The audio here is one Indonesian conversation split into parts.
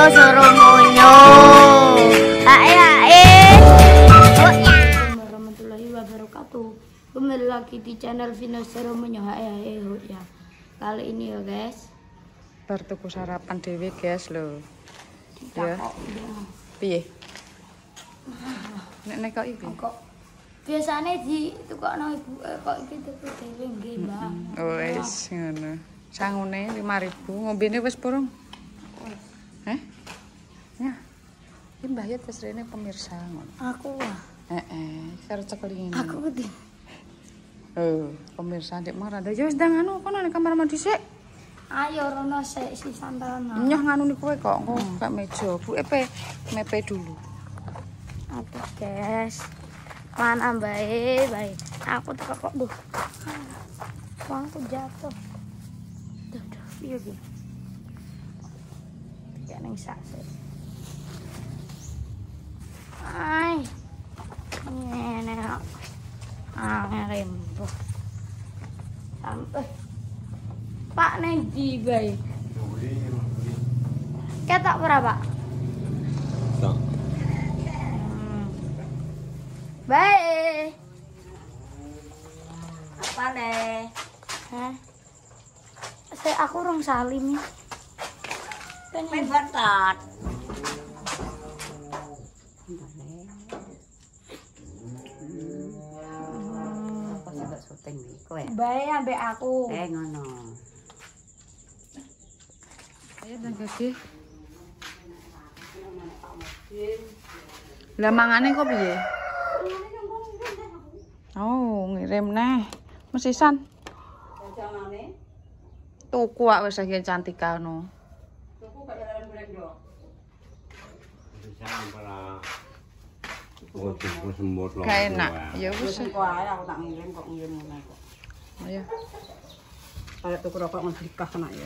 Soromonyo. Assalamualaikum warahmatullahi wabarakatuh. Kembali lagi di channel Vino Soromonyo. Ya. Kali ini ya guys, tuku sarapan dewe guys lho. Ya. Kok Piye? Nek kok iki. kok biasane di tukokno ibu kok iki tuku dhewe nggih, Mbak. Oh, wis ngono. Sangune 5.000. Ngombene wis purung? Heh? Ya. Iki Mbah Yat wis rene pemirsa ngono. Aku wah. Karo cekel ini. Aku wedi. Oh, pemirsa ndek maranda. Ya wis ndang anu kono ning kamar mandi sik. Ayo rono sik si santana. Nyoh nganu niku kowe kok engko gak meja. Bu mepe dulu. Oke guys. Mana baik. Aku tuh kok duh. Uangku jatuh. Duh, iya gini. Kayak neng sakse. Ay. Ini kok. Ngerembuh. Sampai. Pak neng di baik. Ketok berapa? Tak. Baik. Apa le? Hah? Aku orang salim ya. Main batat. Apa sih gak syuting nih kowe? Baik ambek aku. Ngono. Ayo ndang gede. Lah mangane kok piye? Oh, ngirim neh. Mesisan. Janganane. Tuku wak wis lagi cantik kano. Tuku gak dalam brand yo. Bisa para semut loh. Gak enak. Ya Wis wis. kok ae aku tak ngirim kok ngirim ngono kok. Ayo. Kalau tuku rokok ngedikah kena ya.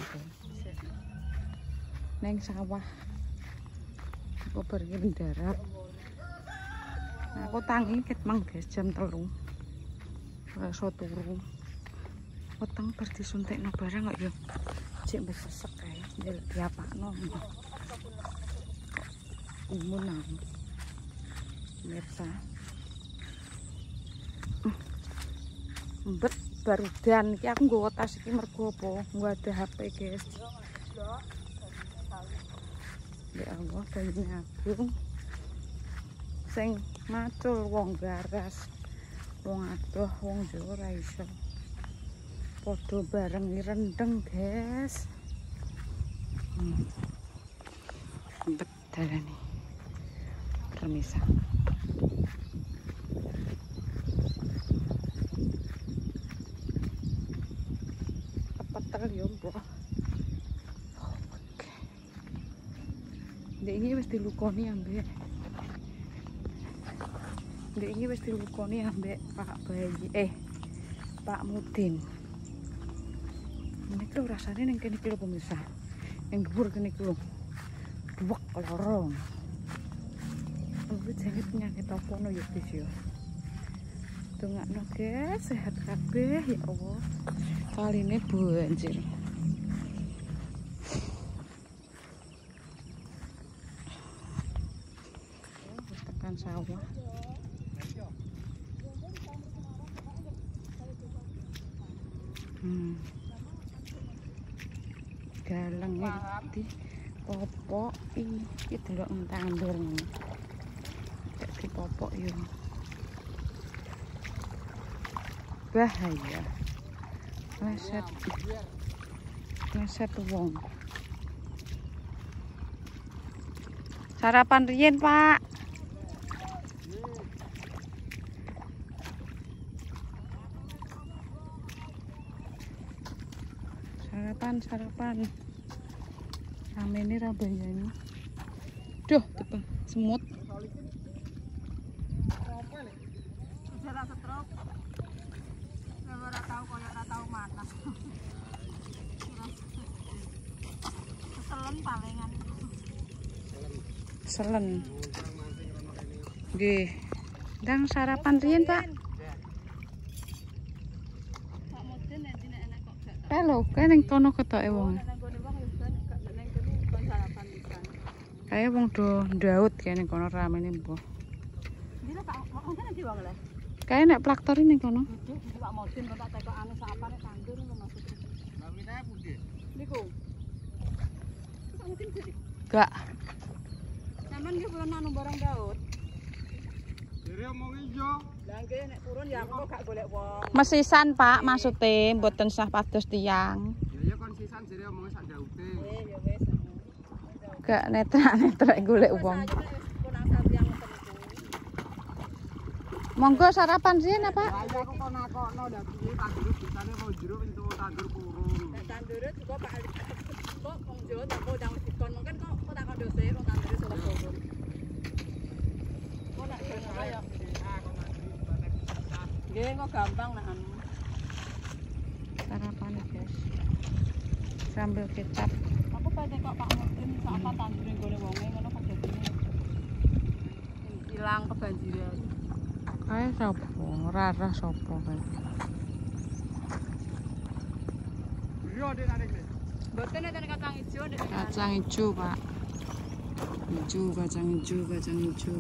Neng sawah. Aku pergi mendarat. Aku tangi ket mang guys jam 3. Ora iso turu. Weteng bar disuntikno barang kok ya. Cek wis sesek kae, ndelok diapakno. Imun aku. Mirsa. Mbet baru dan iki aku nggawa tas iki mergo apa? Nggo ada HP, guys. Ya Allah, banyak aku. Sing macul wong garas. Wong adoh, wong Jawa ora iso. Padha bareng rendeng, guys. Bet dalane. Permisa. Petel yo, Mbok. Oke. Ndek iki wis dilukoni ambek. Ndek iki wis dilukoni ambek Pak Bayi. Pak Mudin. Ini lho rasane ning kene iki lho pemirsa. Ning dhuwur kene iki lho. Duwek lorong. Aku jadi penyakit apa no ya guys ya. Dongakno guys, sehat kabeh ya Allah. Kali ini banjir. Tekan sawah. Galengnya di popok iki delok tandur ngene. Cek di popok yo. Bahaya. Ngeset wong. Sarapan riyen, Pak. Sarapan. Ramene ra bayani. Duh, tebang semut. Ora setruk. Ora tau koyo ora tau manas. Keselen palingan. Selen. Nggih. Ndang sarapan riyen, Pak. Halo, kan ning kono ketoke wong. Kayak wong do ndaut kene kono ramene mbah. Dile Pak, monggo nanti wong le. Kayak nek plaktor ning kono. Duduk Pak Modin kok tak tekokane sapane tandur lho maksudnya. Namine pundi? Niku. Pak Modin sih. Gak. Sampeyan nggih purun anu barang daud. Dere omong ijo. Lah nggih nek purun ya aku gak golek wong. Mesisan, Pak, maksudnya mboten sah pados tiyang. Ya ya kon sisan jere omongnya sak daute. Ya wis. Gak netra-netra golek wong. Monggo sarapan sih apa? Ayo aku kon nakokno ndak piye tandur bisane mau jero pintu tandur kurung. Tandure juga Pak kok wong Jawa tak kok ndang dikon mungkin kok tak kandho sih wong tandure solo kurung. Kok nak kaya nggih kok gampang nak anu. Sarapan guys. Sambil kecap. Aku pengen kok Pak Modin apa tandure nggone wonge ngono kok dadi ilang kebanjiran. Kayak sopo, rara sopo kan. Iya dek nek nek. Mboten enten kacang ijo ndek Kacang hijau, Pak. Hijau, kacang hijau, kacang hijau.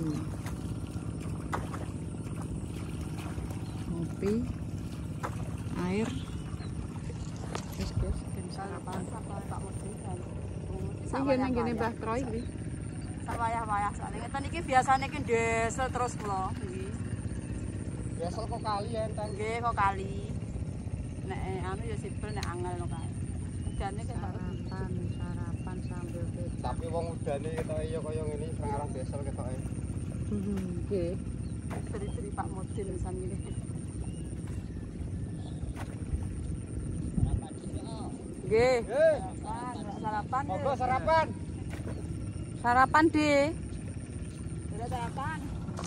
Kopi, air. Guys, ben sarapan. Pak Modin kan. Sing ngene Mbah Troy iki. Sak wayah-wayah sakne ngeten iki biasane iki desel terus kula iki. Biasa kok kali ya entar. Nggih kok kali. Nek anu ya sipil nek angel no kae. Udane kok Sarapan sambil kecap. Tapi wong udane ketoke ya kaya ngene arah desel ketoke. Nggih. seri-seri Pak Modin pisan ngene. Nggih. Sarapan. Monggo sarapan. Sarapan, Dek. Udah sarapan.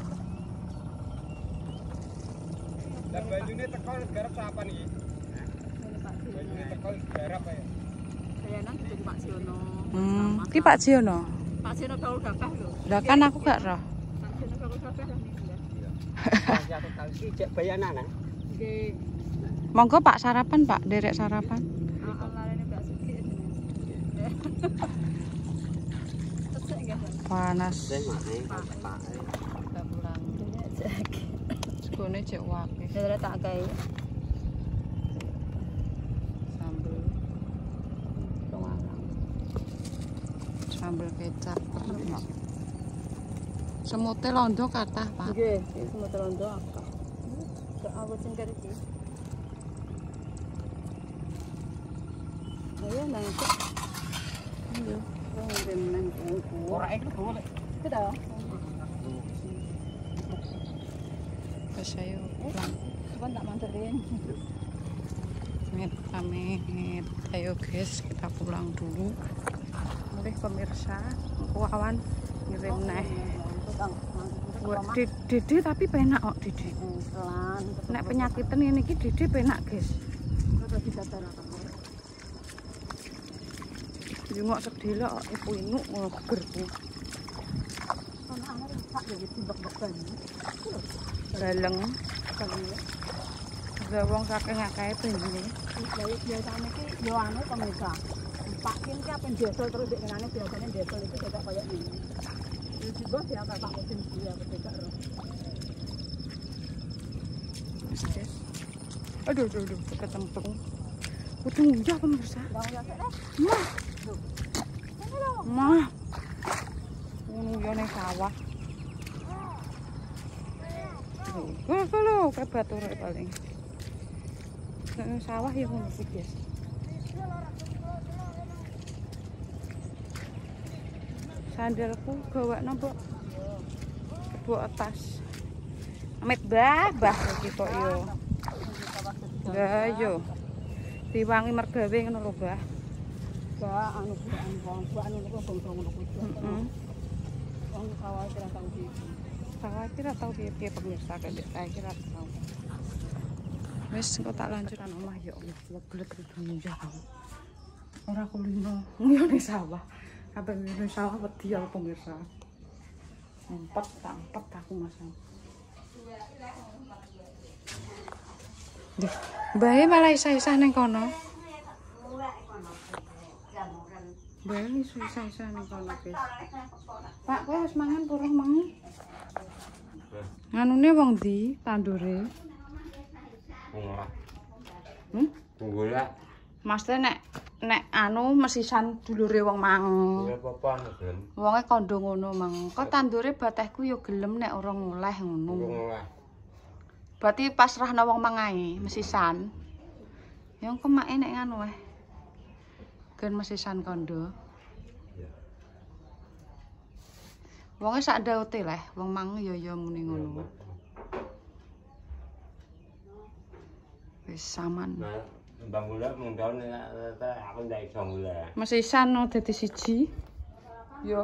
Dan banyune teko garap sarapan iki. Ini Pak Banyune Siono. teko garap ae. Saya nang jadi Pak Siono. Ki Pak Siono. Pak Siono gaul gabah lho. Lah kan aku gak roh. Pak Siono gaul gabah kan iki ya. Ya aku kali iki cek bayanan. Nggih. Monggo Pak sarapan, Pak. Derek sarapan. Alarene Mbak Suki. Tesek nggih. Panas. Pak. Kita pulang. Segone cek wake. Saya tak gawe. Sambel. Sambel kecap. Semute londo kathah, Pak. Nggih, iki semut rondo akeh. Kok awet sing kari iki. Ayo nang cek. Iya, wong nang kuku. Ora iku boleh. Kita. Wes ayo pulang. Cuman tak manterin. Amit. Ayo guys, kita pulang dulu. Mulih pemirsa, engko awan ngirim neh. Buat Dede tapi penak kok Dede. Pelan. Nek penyakitan ini ki Dede penak guys. Terus didatar apa? Jumuk sedilok kok ibu inuk ngono gegerku. Anak-anak tak jadi timbak-timbak. Galeng. Kalau ya. Ada wong saking akeh penjene. Biasanya ki yo anu pemirsa. Pak Kin ki apa desel terus nek ngene biasanya desel itu tidak kayak ini. Yo juga ya Pak Modin dia betul roh. Wis guys. Aduh, ketempung. Kudu nguyah pemirsa. Ndang ya sik. Mah. Mah. Nguyah ning sawah. Kalau kayak batur paling. Nek sawah ya ngono kuwi, guys. Sandalku gawakno, Mbok. Mbok tas. Amit bah iki kok yo. Lah yo. Diwangi mergawe ngono lho, Mbah. Ba anu wong anu niku bangsa ngono kuwi. Heeh. Wong sawah kira tau iki. Sawah kira tau piye pemirsa saya kira tau. Wis kok tak lanjutan omah ya Allah, gelet dunia aku. Ora kulino ngene sawah. Kabeh ngene sawah wedi ya pemirsa. Empet aku masang. Mbah malah isah-isah ning kono. Beli susah-susah nih kono, guys. Pak, kowe wis mangan purung mangan? Nganune wong ndi tandure? Gula. Maksudnya nek anu mesisan dulure wong mang. Ya apa gelem. Wonge kandha ngono mang. Kok tandure batehku ya gelem nek ora ngoleh ngono. Berarti pasrahna wong mang ae mesisan. Ya engko mak nek nganu gen mesisan kandha. Wonge sak daute leh, wong mang ya muni ngono. Wis saman. Bang gula mung taun aku ndak iso gula. Mesisan no dadi siji. Yo.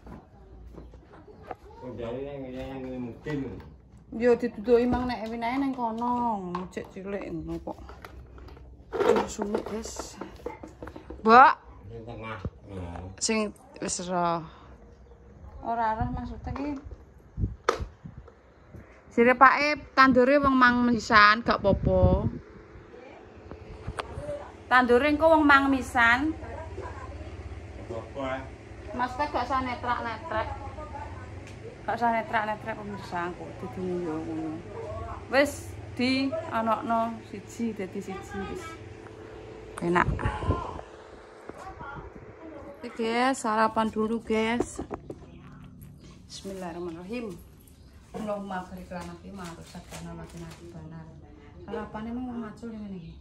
Dari yang mungkin. Yo ditutuki mang nek winae nang kono, cek cilik ngono kok. Sulit, guys. Mbak, Ning tengah. sing wis ora arah maksudnya ki. Sire pake tandure wong mang mesisan gak apa-apa. Tandure engko wong mang misan. Apa? Maksudnya gak usah netrak-netrek. Gak usah netrak-netrek pemirsa kok didine yo ngono. Wis di anakno siji dadi siji wis. Enak. Oke guys, sarapan dulu guys. Bismillahirrahmanirrahim. Allahumma barik lana fi ma razaqtana wa qina adzabannar. Sarapane mau macul ngene iki.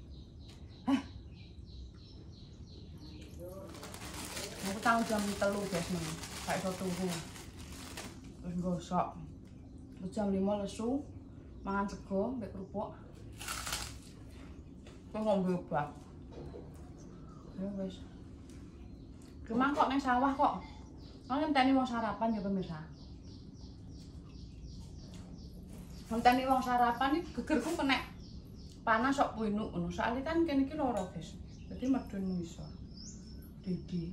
Aku tahu jam 3 guys men. Gak iso turu. Terus gosok. Terus jam 5 lesu, mangan sego mbek kerupuk. Terus ngombe obat. Ya wis. Cuma kok neng sawah kok. Ngenteni wong sarapan ya pemirsa. Ngenteni wong sarapan iki gegerku kenek panas sok puinuk ngono. Soale kan kene iki lara, guys. Dadi medun ngisor. Didi.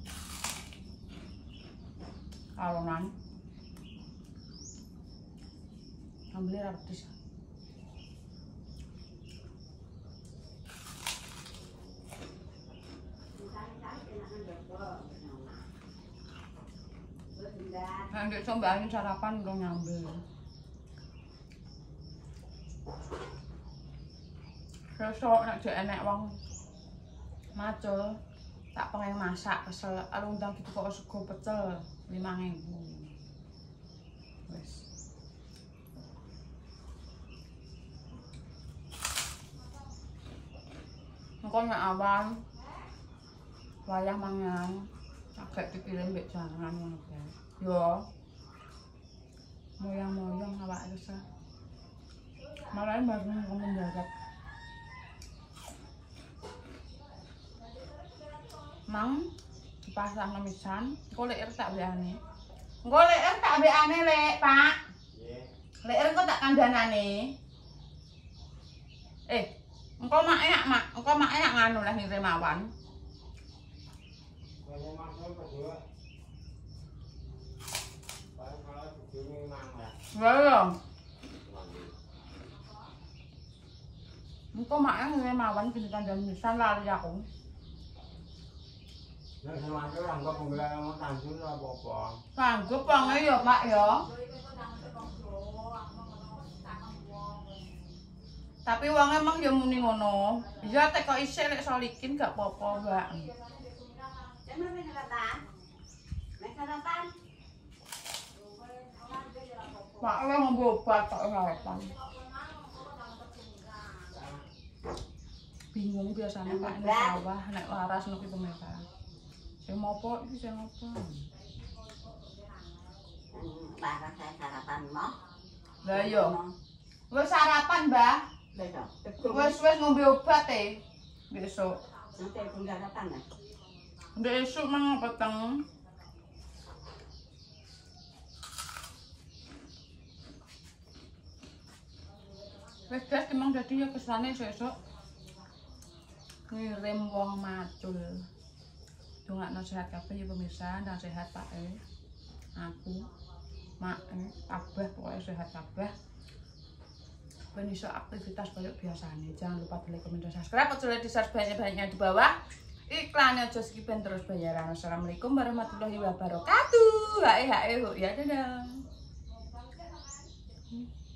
Alonan. Ambil ra pedes. Nanti cobain sarapan belum nyambil. Sesok nek jek enek wong macul tak pengen masak kesel alundang gitu kok sego pecel 5.000. Wes. Engko nek awan wayah mangan agak dikirim mbek jangan ngono guys. Yo. Moyang-moyang awak wis. Malah baru ngomong mendadak. Mang dipasang misan, engko lek tak beane. Engko lek tak beane lek, Pak. Nggih. Lek engko tak kandhanane. Engko mak enak, Mak. Engko mak enak nganu lah ngirim awan. Belum. Engko mak ngirim awan pindah kandhan misan lali aku. Nek sampe anggap penggalan mau tanjur apa-apa. Sanggup banget ya, Pak ya. Tapi wong emang ya muni ngono. Iya tek kok isih lek solikin gak apa-apa, Mbak. Pak le ngombe obat tok sarapan. Bingung biasanya Pak nek sawah nek waras nek pemirsa. Sing mopo iki sing apa? Para saya sarapan mau. Lah iya. Wis sarapan, Mbah. Wis ngombe obat besok. Nanti pun sarapan ya. Besok mang peteng. Wis guys, emang dadi ya kesane sesuk ngirim wong macul. Dongakno sehat kabeh ya pemirsa, dan sehat Pak aku, Mak kabeh pokoknya sehat kabeh. Ben iso aktivitas kayak biasanya. Jangan lupa like, comment, dan subscribe. Di subscribe banyak-banyak di bawah. Iklan aja skipen terus bayaran. Assalamualaikum warahmatullahi wabarakatuh. Hae hae ya dadah.